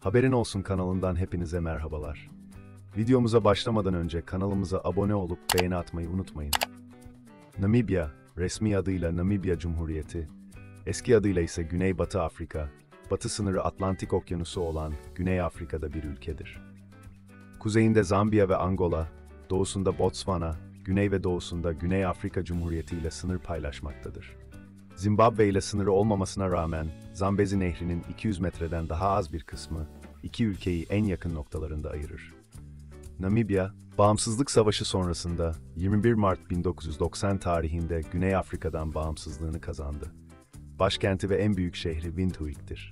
Haberin Olsun kanalından hepinize merhabalar. Videomuza başlamadan önce kanalımıza abone olup beğeni atmayı unutmayın. Namibya, resmi adıyla Namibya Cumhuriyeti, eski adıyla ise Güneybatı Afrika, batı sınırı Atlantik Okyanusu olan Güney Afrika'da bir ülkedir. Kuzeyinde Zambiya ve Angola, doğusunda Botswana, güney ve doğusunda Güney Afrika Cumhuriyeti ile sınır paylaşmaktadır. Zimbabwe ile sınırı olmamasına rağmen Zambezi Nehri'nin 200 metreden daha az bir kısmı iki ülkeyi en yakın noktalarında ayırır. Namibya, Bağımsızlık Savaşı sonrasında 21 Mart 1990 tarihinde Güney Afrika'dan bağımsızlığını kazandı. Başkenti ve en büyük şehri Windhoek'tir.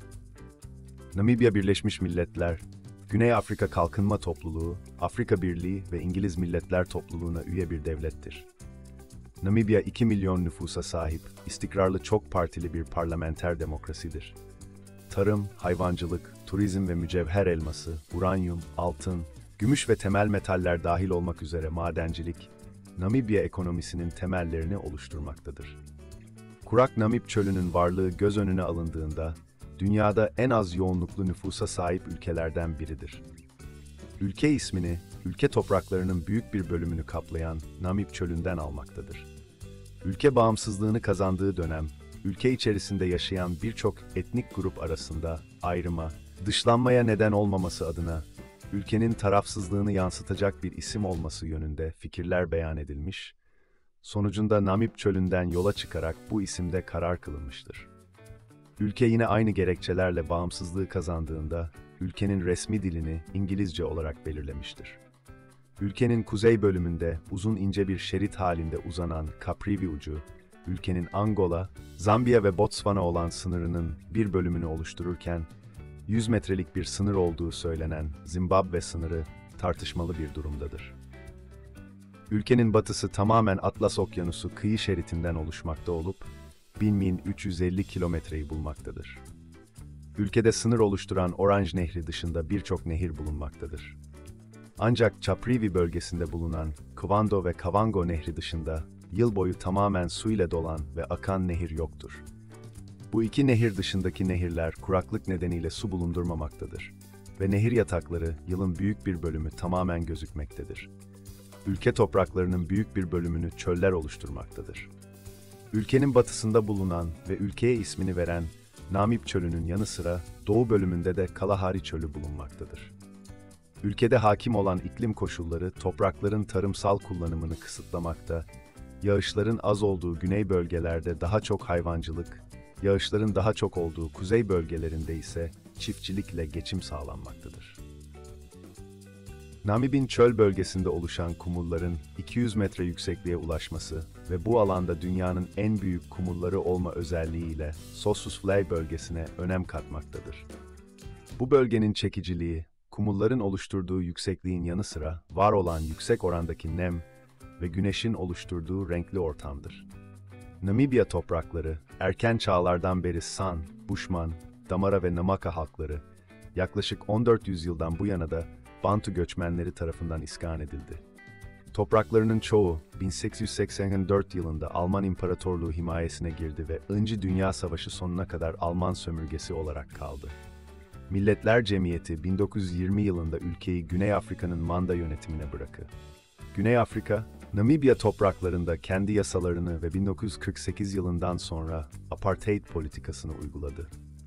Namibya Birleşmiş Milletler, Güney Afrika Kalkınma Topluluğu, Afrika Birliği ve İngiliz Milletler Topluluğu'na üye bir devlettir. Namibya 2 milyon nüfusa sahip, istikrarlı çok partili bir parlamenter demokrasidir. Tarım, hayvancılık, turizm ve mücevher elması, uranyum, altın, gümüş ve temel metaller dahil olmak üzere madencilik, Namibya ekonomisinin temellerini oluşturmaktadır. Kurak Namib Çölü'nün varlığı göz önüne alındığında, dünyada en az yoğunluklu nüfusa sahip ülkelerden biridir. Ülke ismini, ülke topraklarının büyük bir bölümünü kaplayan Namib Çölü'nden almaktadır. Ülke bağımsızlığını kazandığı dönem, ülke içerisinde yaşayan birçok etnik grup arasında ayrıma, dışlanmaya neden olmaması adına, ülkenin tarafsızlığını yansıtacak bir isim olması yönünde fikirler beyan edilmiş, sonucunda Namib Çölü'nden yola çıkarak bu isimde karar kılınmıştır. Ülke yine aynı gerekçelerle bağımsızlığı kazandığında, ülkenin resmi dilini İngilizce olarak belirlemiştir. Ülkenin kuzey bölümünde uzun ince bir şerit halinde uzanan Caprivi ucu, ülkenin Angola, Zambiya ve Botswana olan sınırının bir bölümünü oluştururken, 100 metrelik bir sınır olduğu söylenen Zimbabwe sınırı tartışmalı bir durumdadır. Ülkenin batısı tamamen Atlas Okyanusu kıyı şeritinden oluşmakta olup, 1350 kilometreyi bulmaktadır. Ülkede sınır oluşturan Orange Nehri dışında birçok nehir bulunmaktadır. Ancak Caprivi bölgesinde bulunan Kwando ve Kavango Nehri dışında yıl boyu tamamen su ile dolan ve akan nehir yoktur. Bu iki nehir dışındaki nehirler kuraklık nedeniyle su bulundurmamaktadır ve nehir yatakları yılın büyük bir bölümü tamamen gözükmektedir. Ülke topraklarının büyük bir bölümünü çöller oluşturmaktadır. Ülkenin batısında bulunan ve ülkeye ismini veren Namib Çölü'nün yanı sıra doğu bölümünde de Kalahari Çölü bulunmaktadır. Ülkede hakim olan iklim koşulları toprakların tarımsal kullanımını kısıtlamakta, yağışların az olduğu güney bölgelerde daha çok hayvancılık, yağışların daha çok olduğu kuzey bölgelerinde ise çiftçilikle geçim sağlanmaktadır. Namib'in çöl bölgesinde oluşan kumulların 200 metre yüksekliğe ulaşması ve bu alanda dünyanın en büyük kumulları olma özelliğiyle Sossusvlei bölgesine önem katmaktadır. Bu bölgenin çekiciliği, kumulların oluşturduğu yüksekliğin yanı sıra var olan yüksek orandaki nem ve güneşin oluşturduğu renkli ortamdır. Namibya toprakları, erken çağlardan beri San, Bushman, Damara ve Namaka halkları, yaklaşık 14 yüzyıldan bu yana da Bantu göçmenleri tarafından iskan edildi. Topraklarının çoğu 1884 yılında Alman İmparatorluğu himayesine girdi ve I. Dünya Savaşı sonuna kadar Alman sömürgesi olarak kaldı. Milletler Cemiyeti 1920 yılında ülkeyi Güney Afrika'nın Manda yönetimine bıraktı. Güney Afrika, Namibya topraklarında kendi yasalarını ve 1948 yılından sonra apartheid politikasını uyguladı.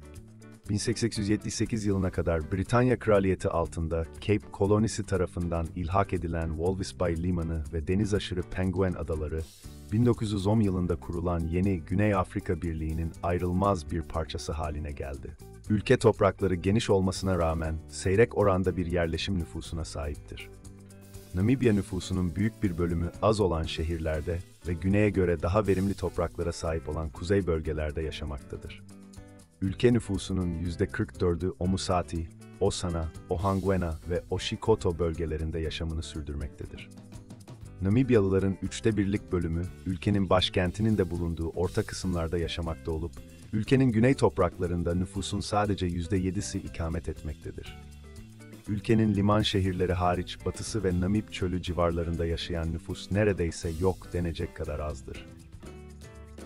1878 yılına kadar Britanya Kraliyeti altında Cape kolonisi tarafından ilhak edilen Walvis Bay Limanı ve denizaşırı Penguin Adaları, 1910 yılında kurulan yeni Güney Afrika Birliği'nin ayrılmaz bir parçası haline geldi. Ülke toprakları geniş olmasına rağmen seyrek oranda bir yerleşim nüfusuna sahiptir. Namibya nüfusunun büyük bir bölümü az olan şehirlerde ve güneye göre daha verimli topraklara sahip olan kuzey bölgelerde yaşamaktadır. Ülke nüfusunun %44'ü Omusati, Osana, Ohangwena ve Oshikoto bölgelerinde yaşamını sürdürmektedir. Namibyalıların 1/3 bölümü, ülkenin başkentinin de bulunduğu orta kısımlarda yaşamakta olup, ülkenin güney topraklarında nüfusun sadece %7'si ikamet etmektedir. Ülkenin liman şehirleri hariç batısı ve Namib Çölü civarlarında yaşayan nüfus neredeyse yok denecek kadar azdır.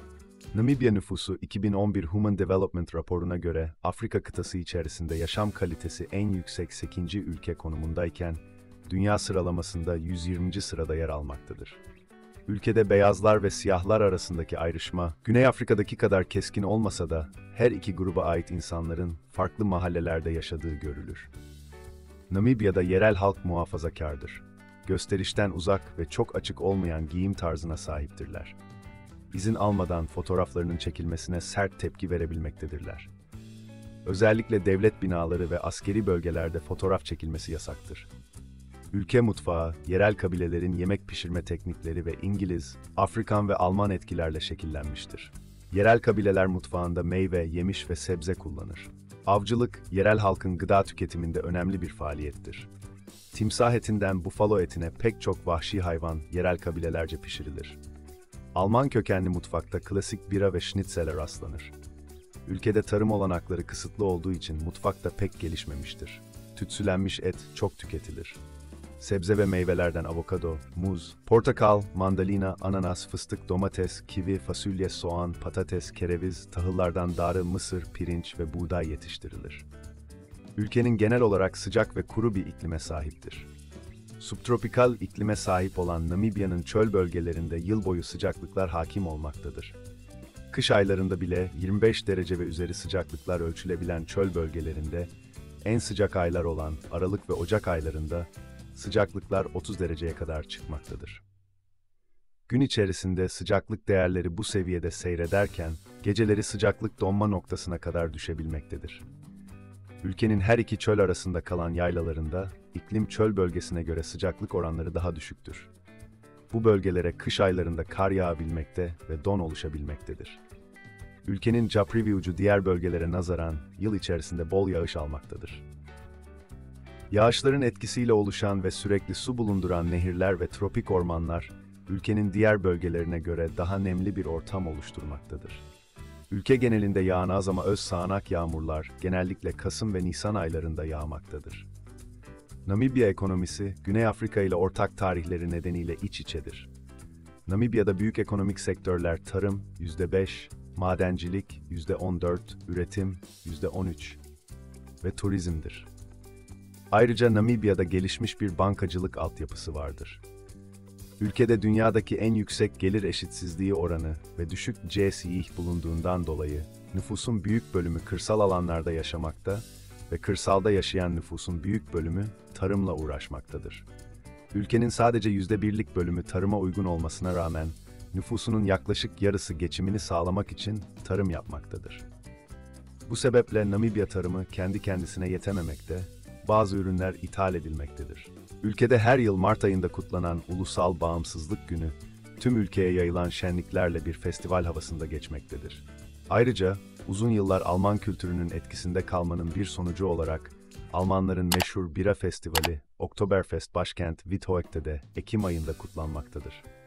Namibya nüfusu 2011 Human Development raporuna göre Afrika kıtası içerisinde yaşam kalitesi en yüksek 8. ülke konumundayken, dünya sıralamasında 120. sırada yer almaktadır. Ülkede beyazlar ve siyahlar arasındaki ayrışma, Güney Afrika'daki kadar keskin olmasa da her iki gruba ait insanların farklı mahallelerde yaşadığı görülür. Namibya'da yerel halk muhafazakardır. Gösterişten uzak ve çok açık olmayan giyim tarzına sahiptirler. İzin almadan fotoğraflarının çekilmesine sert tepki verebilmektedirler. Özellikle devlet binaları ve askeri bölgelerde fotoğraf çekilmesi yasaktır. Ülke mutfağı, yerel kabilelerin yemek pişirme teknikleri ve İngiliz, Afrikan ve Alman etkilerle şekillenmiştir. Yerel kabileler mutfağında meyve, yemiş ve sebze kullanır. Avcılık, yerel halkın gıda tüketiminde önemli bir faaliyettir. Timsah etinden bufalo etine pek çok vahşi hayvan yerel kabilelerce pişirilir. Alman kökenli mutfakta klasik bira ve schnitzel'e rastlanır. Ülkede tarım olanakları kısıtlı olduğu için mutfak da pek gelişmemiştir. Tütsülenmiş et çok tüketilir. Sebze ve meyvelerden avokado, muz, portakal, mandalina, ananas, fıstık, domates, kivi, fasulye, soğan, patates, kereviz, tahıllardan darı, mısır, pirinç ve buğday yetiştirilir. Ülkenin genel olarak sıcak ve kuru bir iklime sahiptir. Subtropikal iklime sahip olan Namibya'nın çöl bölgelerinde yıl boyu sıcaklıklar hakim olmaktadır. Kış aylarında bile 25 derece ve üzeri sıcaklıklar ölçülebilen çöl bölgelerinde, en sıcak aylar olan Aralık ve Ocak aylarında sıcaklıklar 30 dereceye kadar çıkmaktadır. Gün içerisinde sıcaklık değerleri bu seviyede seyrederken, geceleri sıcaklık donma noktasına kadar düşebilmektedir. Ülkenin her iki çöl arasında kalan yaylalarında, iklim çöl bölgesine göre sıcaklık oranları daha düşüktür. Bu bölgelere kış aylarında kar yağabilmekte ve don oluşabilmektedir. Ülkenin caprivi ucu diğer bölgelere nazaran yıl içerisinde bol yağış almaktadır. Yağışların etkisiyle oluşan ve sürekli su bulunduran nehirler ve tropik ormanlar, ülkenin diğer bölgelerine göre daha nemli bir ortam oluşturmaktadır. Ülke genelinde yağan az ama öz sağanak yağmurlar genellikle Kasım ve Nisan aylarında yağmaktadır. Namibya ekonomisi, Güney Afrika ile ortak tarihleri nedeniyle iç içedir. Namibya'da büyük ekonomik sektörler tarım %5, madencilik %14, üretim %13 ve turizmdir. Ayrıca Namibya'da gelişmiş bir bankacılık altyapısı vardır. Ülkede dünyadaki en yüksek gelir eşitsizliği oranı ve düşük GSI bulunduğundan dolayı nüfusun büyük bölümü kırsal alanlarda yaşamakta ve kırsalda yaşayan nüfusun büyük bölümü tarımla uğraşmaktadır. Ülkenin sadece %1'lik bölümü tarıma uygun olmasına rağmen nüfusunun yaklaşık yarısı geçimini sağlamak için tarım yapmaktadır. Bu sebeple Namibya tarımı kendi kendisine yetememekte, bazı ürünler ithal edilmektedir. Ülkede her yıl Mart ayında kutlanan Ulusal Bağımsızlık Günü, tüm ülkeye yayılan şenliklerle bir festival havasında geçmektedir. Ayrıca, uzun yıllar Alman kültürünün etkisinde kalmanın bir sonucu olarak, Almanların meşhur bira festivali, Oktoberfest başkent Withoek'te de Ekim ayında kutlanmaktadır.